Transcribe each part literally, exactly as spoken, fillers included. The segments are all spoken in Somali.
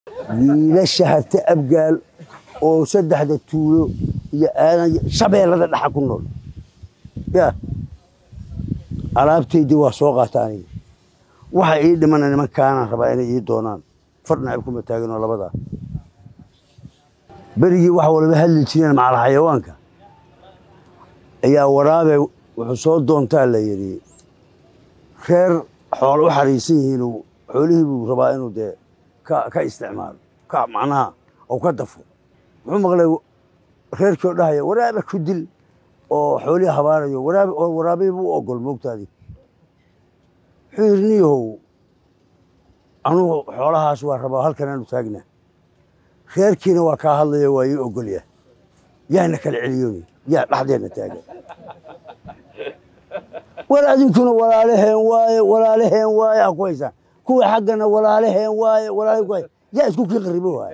wiilasha harta abgaal oo saddexda tuulo iyo aadan shabeellada dhaxa ku nool yaa alaabteedii waa soo qaataan waxa ii dhiman nimankaana rabaa inay ii doonaan farna ay kuma taagan labada berigi wax walba hadli jireen macal xayawaanka ayaa waraabe wuxuu soo doontaa la yiri reer xoolo u xariisan yihiin xoolihii buu rabaa inuu de ka ka isticmaalo ka macnaha oo ka dafo wuxuu maqlay reerkii dhahaya waraabe ku dil oo xoolihii habaarayo waraabe oo waraabe buu ogol moogtaadi xirniyo anu xoolahaas waa rabaa halkan aanu taagnaa reerkiina waa ka hadlaya waa ii ogol yahay yaana kala celiyooni yaa dhaxdeena taagan walaadinkuna walaalaheen waaye walaalaheen waaye ku haysan kuwa xaqana walaalaheen waaye walaalaheen waaye yaa isku kii qaribo waaye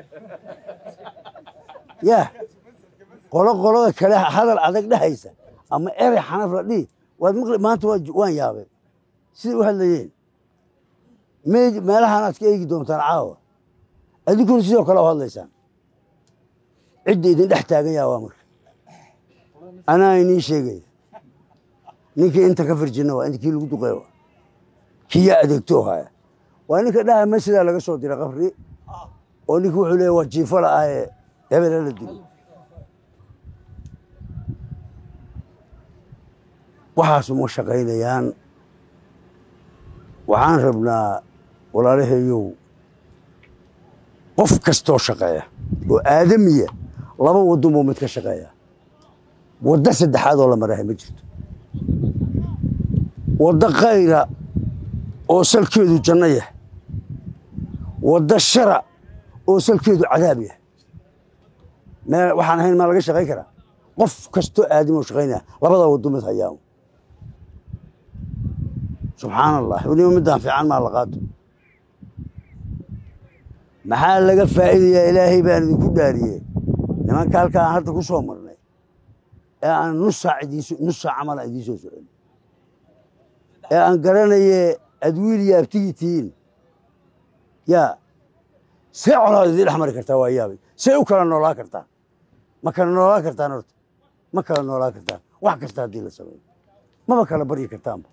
yaa qolo qolada kale hadal adag dhahaysa ama eray xanaf la dhii waad maqli maanta waan yaabay sidii u hadlayeen meelahan aad ka eegi doontaan caawa adinkuna sidoo kale u hadlaysaan cidda idin dhex taagan yaa waa marka anaa inii sheegaya ninkii inta ka firjina waa inta kii lagu duqeeyo kii yaa adeegto haya waa ninka dhaha masjidaa laga soo diray qabri oo ninka wuxuu leeyahay waa jiifo la ah ee hebela la dilo waxaas uma shaqaynayaan waxaan rabnaa walaalahayow qof kastoo shaqeeya oo aadamiya laba waddo buu mid ka shaqeeya waddo saddexaad oo la marahay ma jirto waddo khayra oo salkeedu janno yahay waddo shara oo salkeedu cadaab yahay meel waxaan ahayn maa laga shaqayn karaa qof kastoo aadami oo shaqaynaya labada waddo mid hayaan subxaan allah weliba midaan fiican maa la qaato maxaa laga faa'iidayaa ilaahay baan idinku dhaariyey nimanka halkaan hadda ku soo marnay ee aan nus saac idiin nus saac camal idiin soo socon ee aan garanaye adwiil iyo abtigii tihiin yaa see colaad idin dhex mari kartaa waa yaabay see u kala noolaa kartaa ma kala noolaa kartaan horta ma kala noolaa kartaan wax kasta haddii la sameeyo maba kala baryi kartaanba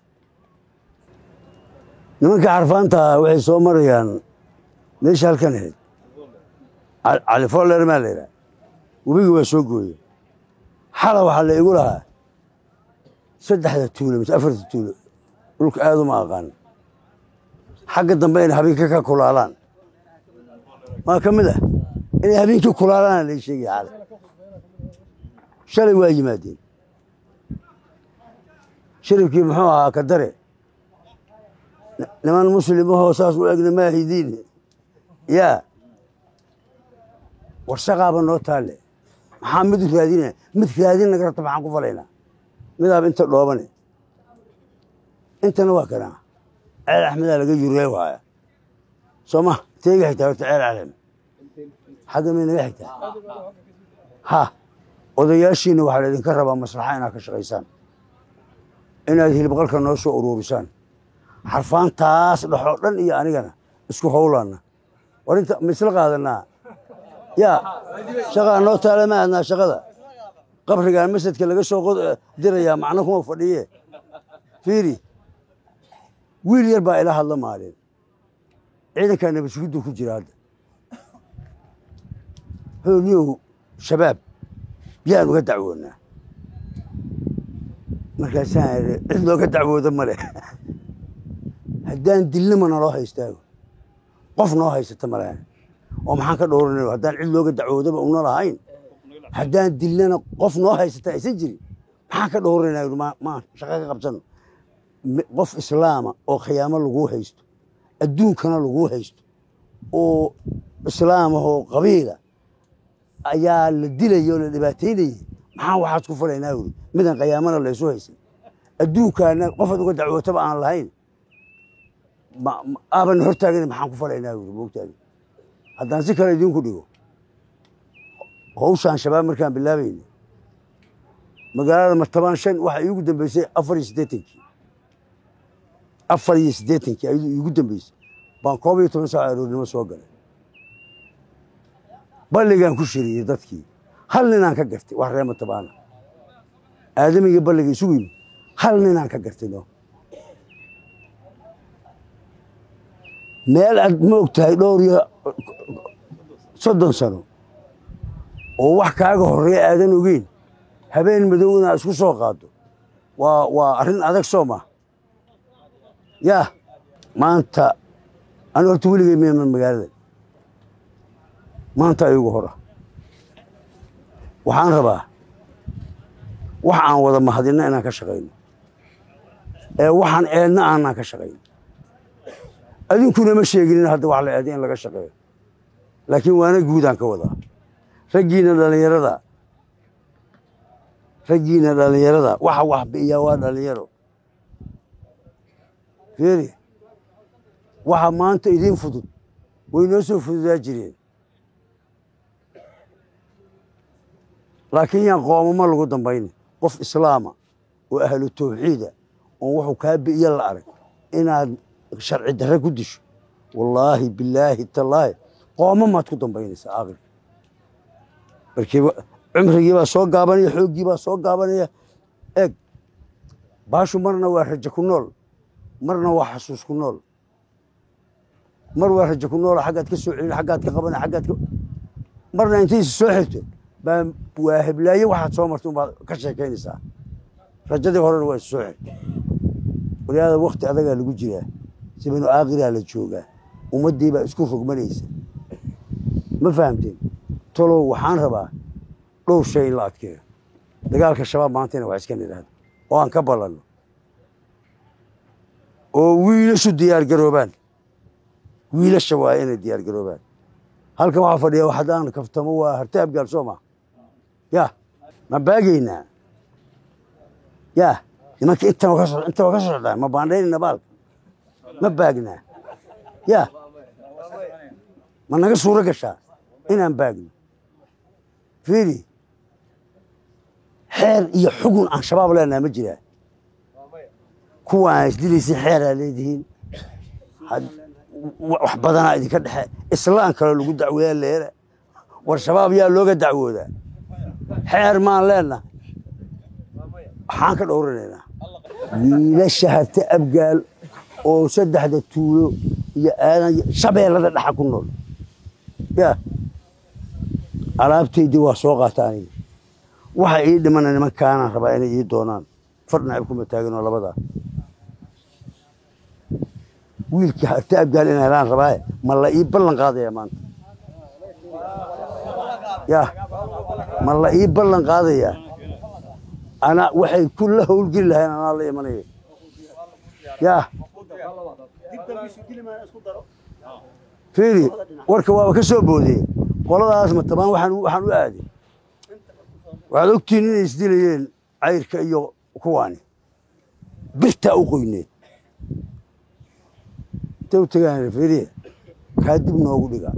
nimanka carfaanta waxay soo marayaan meesha halkan ahayd cali fooler maa la yidhaha webigii waa soo gooye xala waxaa la igu lahaa saddexda tuulo mise afarta tuulo dhulka aad uma aqaan xagga dambe inay habeenka ka kulaalaan maa ka mid ah inay habeenkii kulaalaan lay sheegaya xale shalay waa yimaadeen sharifkii muxuu ahaa ka dare niman muslimahoo saas u egna maahidiin yaa warshaqaaba noo taalle maxaa mid raadina mid raadin naga rabta maxaan ku falaynaa midaaba inta dhoobane intana waa kanaa ceel axmedaa laga yuree waaya soo ma teega xigtaa horta ceel calem xagga may naga xigtaa ha odayaashiina waxaa laydinka rabaa maslaxa inaad ka shaqaysaan inaad hilibqalka noo soo uruurisaan xarfaantaas dhaxoo dhan iyo anigana isku howlaana war inta ma isla qaadanaa yaa shaqaa noo taala ma aadnaa shaqada qabrigaan masjidka laga soo dirayaa macno kuma fadhiye fiiri wiil yar baa ila hadla maalin ciidankaa nabadsugidu ku jira hadda hooliyow shabaab yaan uga dacwoonaa markaasaan cid looga dacwooda ma leh haddaan dilnama naloo haystaago qof noo haysata malahan oo maxaan ka dhowranayo haddaan cid looga dacwoodaba una lahayn haddaan dilnana qof noo haysata aysan jirin maxaan ka dhowranayo ma shaqa ka qabsano qof islaama oo khiyaamo laguu haysto adduunkana laguu haysto oo islaamahoo qabiila ayaa la dilaya oo la dhibaataynayay maxaan waxaas ku falaynaa wuri midan khiyaamana laysu haysan adduunkaana qofaad uga dacwootaba aan lahayn aaban hortaagana maxaan ku falaynaa wuri moogtaadi haddaan si kale idinku dhigo hawshaan shabaab markaan bilaabayna magaalada martabaan shan waxaa iigu dambeysay afar iyo siddeetankii afar iyo siddeetankii ayaduu iigu dambeysay baan koob iyo toban saac aroornimo soo galay balligaan ku shiriyey dadkii hal ninaan ka gartay wax reema tabaana aadamigii balliga isugu yimid hal ninaan ka gartay no meel aad ma ogtahay dhowr iyo soddon sano oo wax kaaga horreeya aadan ogeyn habeen madow inaad isku soo qaado waa waa arrin adag soo ma yaa maanta أنا قلت ولي من المقالة ما أنت يقهره وحان رباه وحان وضع ما هدينا أنا كشغين وحان إلنا أنا كشغين أدين كنا مشي يقولين هذا وعلى أدين لك شغين لكن وأنا جودان كوضع رجينا لليردا رجينا لليردا وح وح بيجوان لليرو فيري waxa maanta idin fudud way noo soo fududaa jireen laakiin yaan qoomamo lagu dambayn qof islaama oo ahlu tawxiida oo wuxuu ka biiyo la arag inaad sharci darro ku disho wallaahi billaahi tallaahi qoomamo aad ku dambaynaysa aqri barkii cumrigii baa soo gaabanaya xoogii baa soo gaabanaya eeg baashu marna waa rajo ku nool marna waa xasuus ku nool مر واحد يكون ولا حاجات كسوعين حاجات كقبنا حاجات ك... مرنا انتي سوحته با واهب لا واحد صومرتون كشكين ساعه رجدي هور waa sooxay waliyaada waqti adag ah lagu jiraa sibinu aakhira la jooga umadii ba isku rogmanaysa ma fahamteen tolo waxaan rabaa dhow shay la adkeeyo dagaalka shabaab maantana waa iska nidhaahdo oo aan ka balano oo wiilashu diyaar garoobaan wiilasha waa inay diyaar garoobaan halkan waxa fadhiya waxaan kaftamo waa hartaab gaal Soomaa ya ma baagayna ya nimanka inta ka soo inta ka soo ma baandheyn baal ma baagna ya ma naga suura gashaa inaan baagno fiiri xeer iyo xugun aan shabaab leenahay ma jiraa kuwaan isdilaysi xeer leedihiin had wax badan ay ka dhaxay islaan kale lagu dacweeyay leeyahay war shabaab yaa looga dacwoodaa xeer maan leena waxaan ka dhowranaynaa wiilasha harta abgaal oo saddexda tuulo iyo aadan shabeelada dhaxa ku nool ya alaabteedii waa soo qaataan waxa ii dhiman nimankaan rabaa inay ii doonaan farna ay kuma taagano labada wiilka harta abgaal inay helaan rabaa ma la ii ballan qaadaya maanta ya ma la ii ballan qaadaya أنا وحي كله والقل لها أنا الله يمني يا فيري وركوا وكسب بودي والله لازم طبعا وحن وحن وعادي وعدوكتين يسدلين عير كيو كواني بيتا أقويني تو تجاني فيري كادب نوغلي قال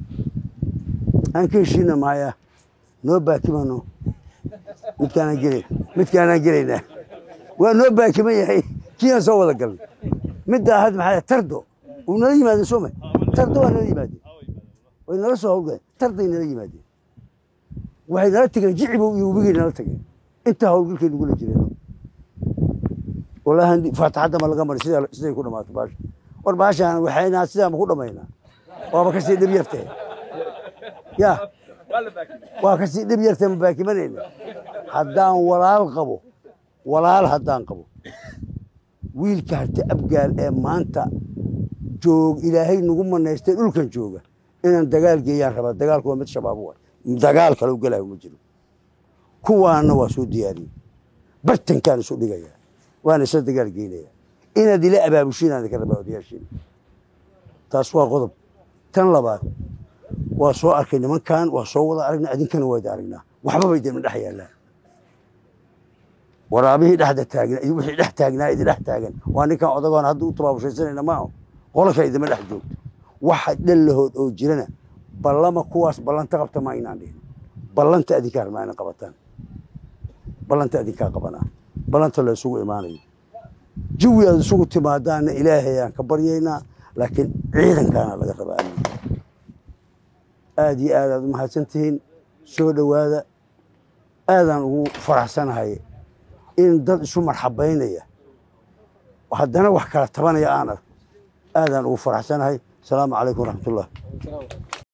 أنك شينا معايا نوبا كمانو متكان جري متكان جرينا ونوبا كمان يحيي كيان سوى ذا قلب مدة هذا محل تردو ونريم هذا سومه تردو ونريم هذا ونرسو هو تردو ونريم هذا وحيد لا تجي جعبوا يوبيجي لا تجي أنت هو الكل كي نقول جرينا والله هندي فتح هذا ملقا مرسيد سيد يكون ما تباش ورباش أنا وحينا سيد ما كنا ماينا وابكسي دبي يفتح يا وكسي دبي يفتح مباكي منين haddaan walaal qabo walaal haddaan qabo wiilka harta abgaal ee maanta joog ilaahay nagu maneystay dhulkan jooga inaan dagaal geeyaan rabaa dagaalku waa mid shabaab waa dagaal kale u galaayo ma jiro kuwaana waa soo diyaariyay bartankaan soo dhigaya waana soo dagaal geynaya inaad ila abaabushiinaan ka rabaa odayaashiin taas waa qodob tan labaad waa soo arkay nimankan waa soo wada aragnaa idinkana waa aragnaa waxba bay dib dhex yaalaan waraabihii dhaxda taagan iyo wixii dhex taagnaa idin dhex taagan waa ninkan odagoon hadda u tabaabashaysanayna ma qolka idin dhex joogto waxa dhalahood oo jirana ballama kuwaas ballanta qabta ma inaan dhihin ballanta adinka armaan qabataan ballanta adinka qabanaa ballanta la isugu imaanayo jawi aad isugu timaadaan ilaahay aan ka baryeynaa laakiin ciidankaana laga rabaa aad iyo aad aad u mahadsantihiin soo dhowaada aadaan ugu faraxsanahay in dad isu marxabaynaya haddana wax kala tabanaya aan arko aadaan ugu faraxsanahay asalaamu calaykum waraxmatullah